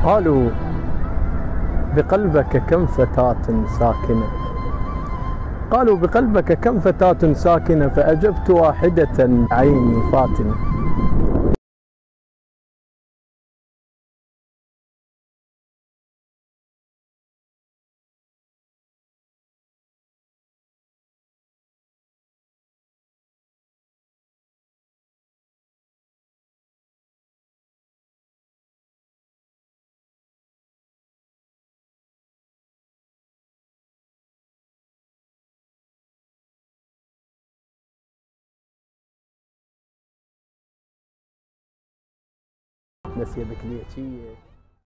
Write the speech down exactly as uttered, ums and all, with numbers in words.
قالوا بقلبك كم فتاة ساكنة، قالوا بقلبك كم فتاة ساكنة، فأجبت واحدة عيني فاتنة. نسيبك ليش